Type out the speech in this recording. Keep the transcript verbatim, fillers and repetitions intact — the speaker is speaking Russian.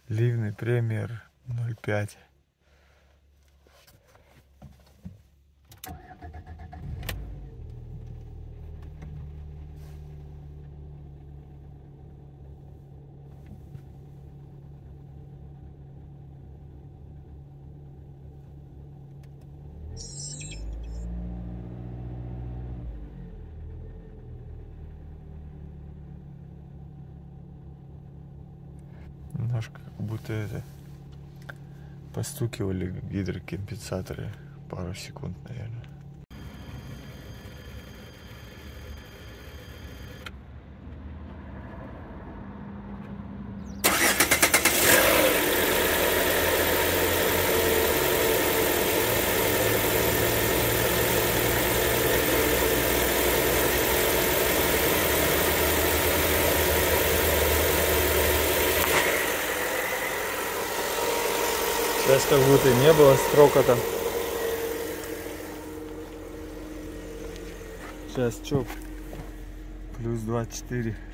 Ливный премьер ноль пять. Немножко как будто это постукивали гидрокомпенсаторы пару секунд, наверное. Сейчас как будто не было строкота. Сейчас чё? Плюс двадцать четыре.